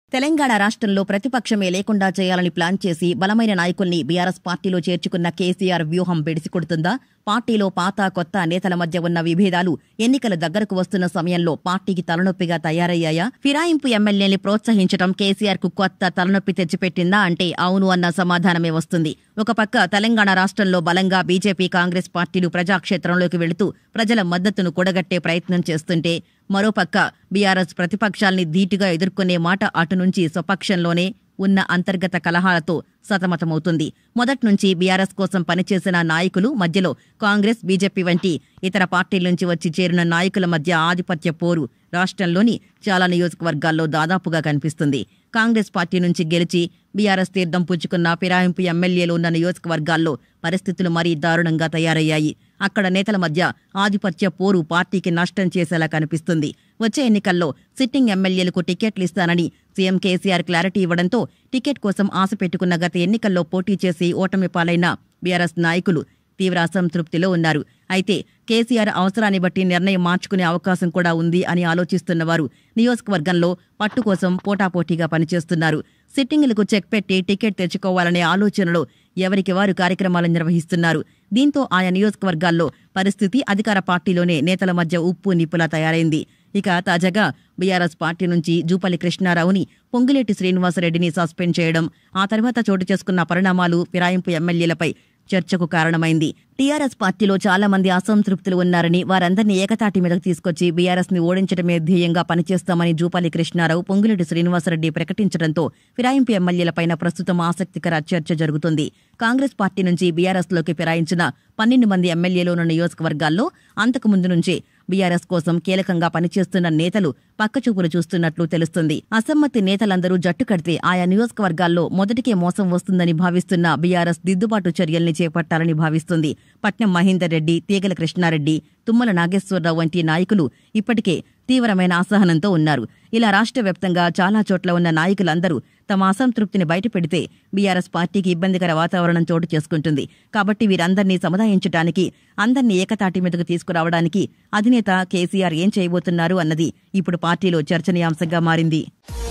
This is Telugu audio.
తెలంగాణ రాష్ట్రంలో ప్రతిపక్షమే లేకుండా చేయాలని ప్లాన్ చేసి బలమైన నాయకుల్ని బీఆర్ఎస్ పార్టీలో చేర్చుకున్న కేసీఆర్ వ్యూహం బెడిసికొడుతుందా? పార్టీలో పాత కొత్త నేతల మధ్య ఉన్న విభేదాలు ఎన్నికల దగ్గరకు వస్తున్న సమయంలో పార్టీకి తలనొప్పిగా తయారయ్యాయా? ఫిరాయింపు ఎమ్మెల్యేని ప్రోత్సహించడం కేసీఆర్ కు కొత్త తలనొప్పి తెచ్చిపెట్టిందా అంటే అవును అన్న సమాధానమే వస్తుంది. ఒక పక్క తెలంగాణ రాష్ట్రంలో బలంగా బీజేపీ, కాంగ్రెస్ పార్టీలు ప్రజాక్షేత్రంలోకి వెళుతూ ప్రజల మద్దతును కూడగట్టే ప్రయత్నం చేస్తుంటే, మరోపక్క బీఆర్ఎస్ ప్రతిపక్షాల్ని ధీటుగా ఎదుర్కొనే మాట అటు నుంచి స్వపక్షంలోనే ఉన్న అంతర్గత కలహాలతో సతమతమవుతుంది. మొదట్నుంచి బీఆర్ఎస్ కోసం పనిచేసిన నాయకులు మధ్యలో కాంగ్రెస్, బీజేపీ వంటి ఇతర పార్టీల నుంచి వచ్చి చేరిన నాయకుల మధ్య ఆధిపత్య పోరు రాష్ట్రంలోని చాలా నియోజకవర్గాల్లో దాదాపుగా కనిపిస్తుంది. కాంగ్రెస్ పార్టీ నుంచి గెలిచి బీఆర్ఎస్ తీర్థం పుచ్చుకున్న ఫిరాయింపు ఎమ్మెల్యేలు ఉన్న నియోజకవర్గాల్లో పరిస్థితులు మరీ దారుణంగా తయారయ్యాయి. అక్కడ నేతల మధ్య ఆధిపత్య పోరు పార్టీకి నష్టం చేసేలా కనిపిస్తుంది. వచ్చే ఎన్నికల్లో సిట్టింగ్ ఎమ్మెల్యేలకు టికెట్లు ఇస్తానని సీఎం కేసీఆర్ క్లారిటీ ఇవ్వడంతో టికెట్ కోసం ఆశ పెట్టుకున్న గత ఎన్నికల్లో పోటీ చేసి ఓటమి పాలైన బీఆర్ఎస్ నాయకులు తీవ్ర అసంతృప్తిలో ఉన్నారు. అయితే కేసీఆర్ అవసరాన్ని బట్టి నిర్ణయం మార్చుకునే అవకాశం కూడా ఉంది అని ఆలోచిస్తున్నవారు నియోజకవర్గంలో పట్టు కోసం పోటాపోటీగా పనిచేస్తున్నారు. సిట్టింగులకు చెక్ పెట్టి టికెట్ తెచ్చుకోవాలనే ఆలోచనలో ఎవరికి వారు కార్యక్రమాలు నిర్వహిస్తున్నారు. దీంతో ఆయా నియోజకవర్గాల్లో పరిస్థితి అధికార పార్టీలోనే నేతల మధ్య ఉప్పు నిప్పులా తయారైంది. ఇక తాజాగా బీఆర్ఎస్ పార్టీ నుంచి జూపల్లి కృష్ణారావుని, పొంగులేటి శ్రీనివాసరెడ్డిని సస్పెండ్ చేయడం, ఆ తర్వాత చోటు చేసుకున్న పరిణామాలు ఫిరాయింపు ఎమ్మెల్యేలపై చర్చకు కారణమైంది. టీఆర్ఎస్ పార్టీలో చాలా మంది అసంతృప్తులు ఉన్నారని, వారందరినీ ఏకతాటి మీదకు తీసుకొచ్చి బీఆర్ఎస్ ని ఓడించడమే ధ్యేయంగా పనిచేస్తామని జూపల్లి కృష్ణారావు, పొంగులేటి శ్రీనివాసరెడ్డి ప్రకటించడంతో ఫిరాయింపు ఎమ్మెల్యేలపైన ప్రస్తుతం ఆసక్తికర చర్చ జరుగుతుంది. కాంగ్రెస్ పార్టీ నుంచి బీఆర్ఎస్ లోకి ఫిరాయించిన 12 మంది ఎమ్మెల్యేలు ఉన్న నియోజకవర్గాల్లో అంతకు ముందు నుంచే బీఆర్ఎస్ కోసం కీలకంగా పనిచేస్తున్న నేతలు పక్కచూపులు చూస్తున్నట్లు తెలుస్తుంది. అసమ్మతి నేతలందరూ జట్టు కడితే ఆయా నియోజకవర్గాల్లో మొదటికే మోసం వస్తుందని భావిస్తున్న బీఆర్ఎస్ దిద్దుబాటు చర్యల్ని చేపట్టాలని భావిస్తుంది. పట్నం మహేందర్ రెడ్డి, తీగల కృష్ణారెడ్డి, తుమ్మల నాగేశ్వరరావు వంటి నాయకులు ఇప్పటికే తీవ్రమైన అసహనంతో ఉన్నారు. ఇలా రాష్ట్ర వ్యాప్తంగా చాలా చోట్ల ఉన్న నాయకులందరూ తమ అసంతృప్తిని బయటపెడితే బీఆర్ఎస్ పార్టీకి ఇబ్బందికర వాతావరణం చోటు చేసుకుంటుంది. కాబట్టి వీరందరినీ సముదాయించడానికి, అందర్నీ ఏకతాటి మీదకు తీసుకురావడానికి అధినేత కేసీఆర్ ఏం చేయబోతున్నారు అన్నది ఇప్పుడు పార్టీలో చర్చనీయాంశంగా మారింది.